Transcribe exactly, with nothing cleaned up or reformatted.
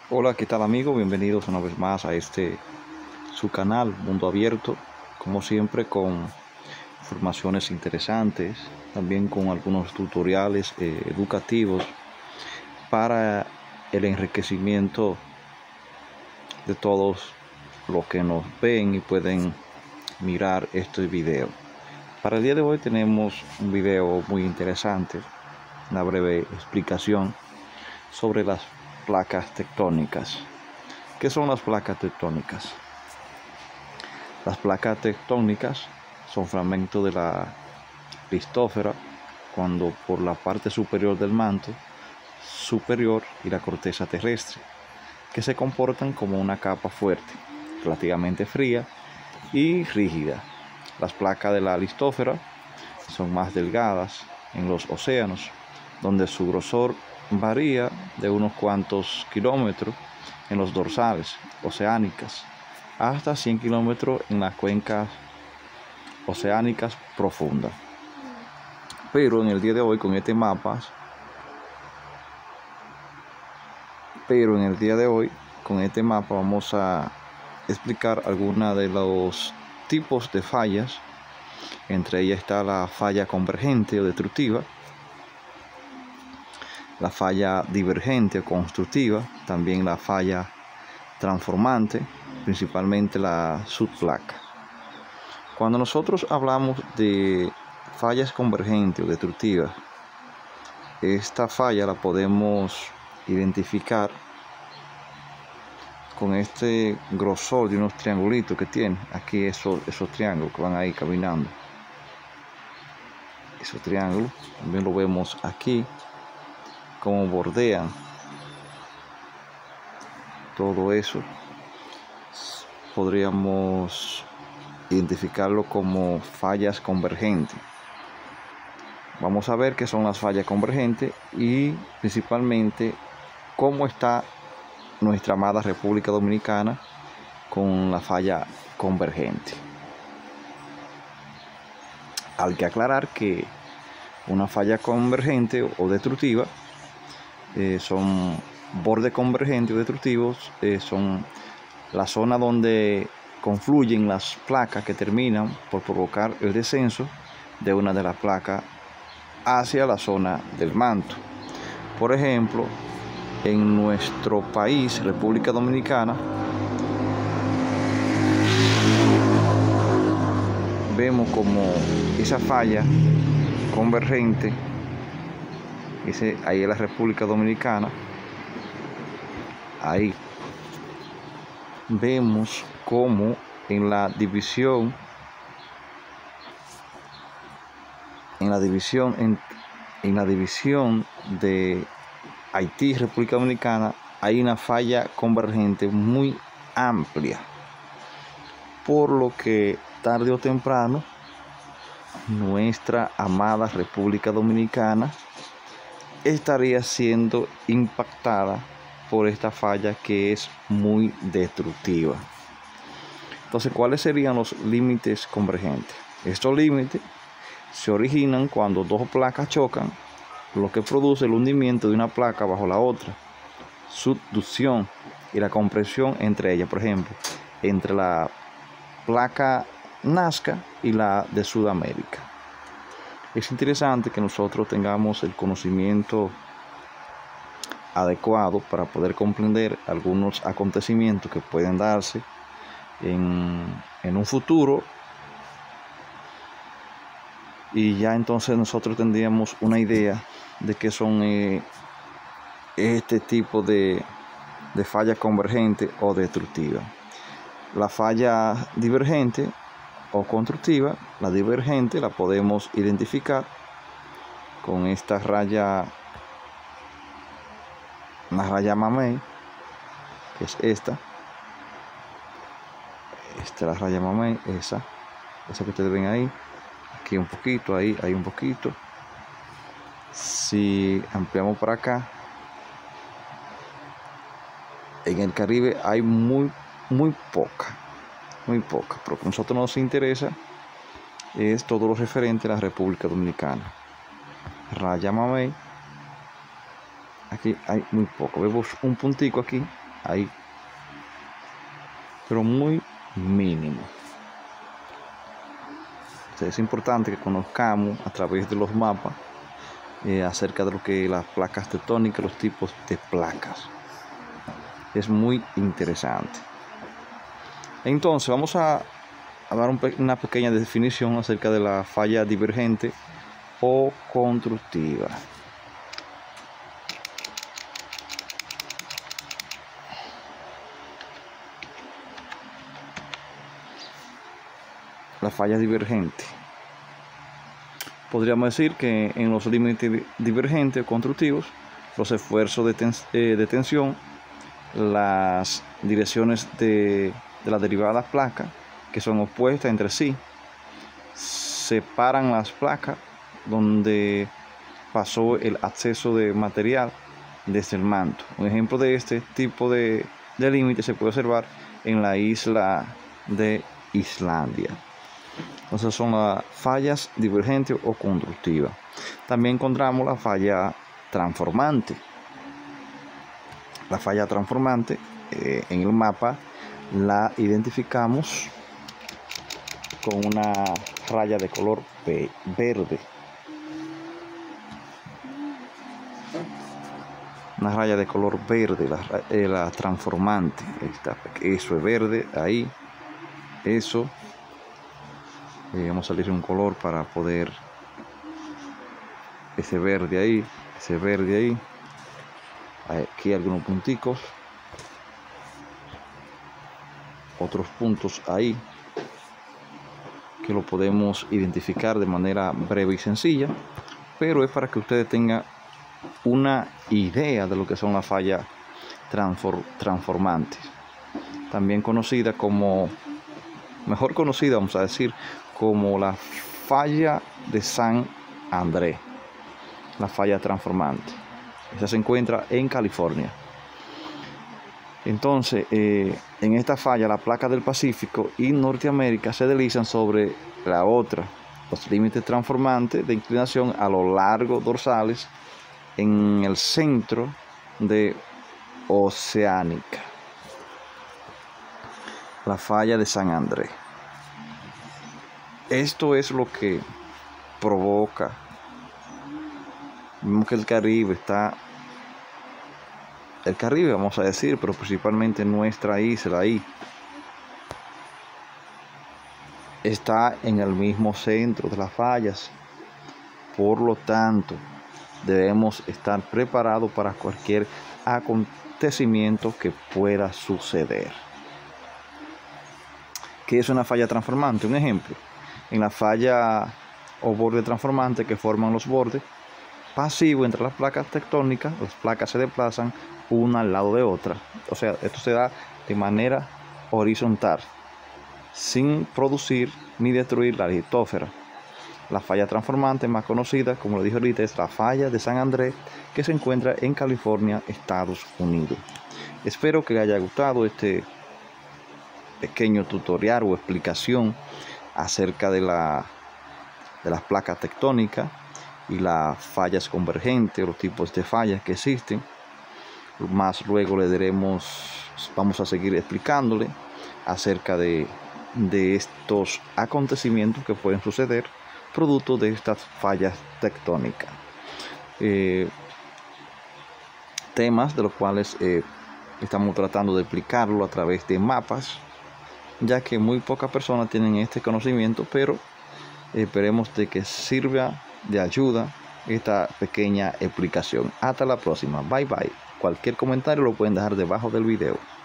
Hola, ¿qué tal amigos? Bienvenidos una vez más a este su canal Mundo Abierto, como siempre con informaciones interesantes, también con algunos tutoriales eh, educativos para el enriquecimiento de todos los que nos ven y pueden mirar este video. Para el día de hoy tenemos un video muy interesante, una breve explicación sobre las placas tectónicas. ¿Qué son las placas tectónicas? Las placas tectónicas son fragmentos de la listósfera cuando por la parte superior del manto superior y la corteza terrestre, que se comportan como una capa fuerte, relativamente fría y rígida. Las placas de la listósfera son más delgadas en los océanos, donde su grosor varía de unos cuantos kilómetros en los dorsales oceánicas hasta cien kilómetros en las cuencas oceánicas profundas. Pero en el día de hoy con este mapa, pero en el día de hoy con este mapa vamos a explicar algunos de los tipos de fallas. Entre ellas está la falla convergente o destructiva, la falla divergente o constructiva, también la falla transformante, principalmente la subplaca. Cuando nosotros hablamos de fallas convergentes o destructivas, esta falla la podemos identificar con este grosor de unos triangulitos que tiene aquí, esos, esos triángulos que van ahí caminando. Esos triángulos también lo vemos aquí, como bordean todo eso. Podríamos identificarlo como fallas convergentes. Vamos a ver qué son las fallas convergentes y principalmente cómo está nuestra amada República Dominicana con la falla convergente. Hay que aclarar que una falla convergente o destructiva eh, son bordes convergentes o destructivos, eh, son la zona donde confluyen las placas que terminan por provocar el descenso de una de las placas hacia la zona del manto. Por ejemplo, en nuestro país, República Dominicana, vemos como esa falla convergente, ese, ahí es la República Dominicana, ahí vemos como en la división en la división en, en la división de Haití y República Dominicana hay una falla convergente muy amplia, por lo que tarde o temprano nuestra amada República Dominicana estaría siendo impactada por esta falla que es muy destructiva. Entonces, ¿cuáles serían los límites convergentes? Estos límites se originan cuando dos placas chocan, lo que produce el hundimiento de una placa bajo la otra, subducción y la compresión entre ellas. Por ejemplo, entre la placa Nazca y la de Sudamérica. Es interesante que nosotros tengamos el conocimiento adecuado para poder comprender algunos acontecimientos que pueden darse en, en un futuro, y ya entonces nosotros tendríamos una idea de qué son eh, este tipo de, de fallas convergentes o destructivas. La falla divergente o constructiva, la divergente la podemos identificar con esta raya, una raya mamey, que es esta, esta es la raya mamey, esa, esa que ustedes ven ahí, aquí un poquito, ahí hay un poquito. Si ampliamos para acá, en el Caribe hay muy, muy poca, muy poca, pero que a nosotros nos interesa es todo lo referente a la República Dominicana. Raya mamey, aquí hay muy poco, vemos un puntico aquí, ahí, pero muy mínimo. Es importante que conozcamos a través de los mapas eh, acerca de lo que las placas tectónicas, los tipos de placas. Es muy interesante. Entonces vamos a, a dar un pe una pequeña definición acerca de la falla divergente o constructiva. La falla divergente. Podríamos decir que en los límites divergentes o constructivos, los esfuerzos de, ten eh, de tensión, las direcciones de, de las derivadas placas, que son opuestas entre sí, separan las placas donde pasó el acceso de material desde el manto. Un ejemplo de este tipo de, de límite se puede observar en la isla de Islandia. Entonces son las fallas divergentes o constructivas. También encontramos la falla transformante. La falla transformante eh, en el mapa la identificamos con una raya de color verde. Una raya de color verde, la, eh, la transformante. Está, eso es verde, ahí. Eso. Eh, vamos a salir un color para poder, ese verde ahí, ese verde ahí, aquí hay algunos punticos, otros puntos ahí, que lo podemos identificar de manera breve y sencilla, pero es para que ustedes tengan una idea de lo que son las fallas transformantes, también conocida como, mejor conocida vamos a decir, como la falla de San Andrés, la falla transformante. Esa se encuentra en California. Entonces, eh, en esta falla, la placa del Pacífico y Norteamérica se deslizan sobre la otra. Los límites transformantes de inclinación a lo largo dorsales en el centro de Oceánica. La falla de San Andrés. Esto es lo que provoca. Vemos que el Caribe está, el Caribe vamos a decir, pero principalmente nuestra isla ahí, está en el mismo centro de las fallas. Por lo tanto, debemos estar preparados para cualquier acontecimiento que pueda suceder. ¿Qué es una falla transformante? Un ejemplo. En la falla o borde transformante que forman los bordes pasivos entre las placas tectónicas, las placas se desplazan una al lado de otra. O sea, esto se da de manera horizontal, sin producir ni destruir la litósfera. La falla transformante más conocida, como lo dije ahorita, es la falla de San Andrés, que se encuentra en California, Estados Unidos. Espero que les haya gustado este pequeño tutorial o explicación acerca de, la, de las placas tectónicas y las fallas convergentes, los tipos de fallas que existen. Más luego le daremos, vamos a seguir explicándole acerca de, de estos acontecimientos que pueden suceder producto de estas fallas tectónicas. Eh, temas de los cuales eh, estamos tratando de explicarlo a través de mapas, ya que muy pocas personas tienen este conocimiento, pero esperemos de que sirva de ayuda esta pequeña explicación. Hasta la próxima. Bye bye. Cualquier comentario lo pueden dejar debajo del video.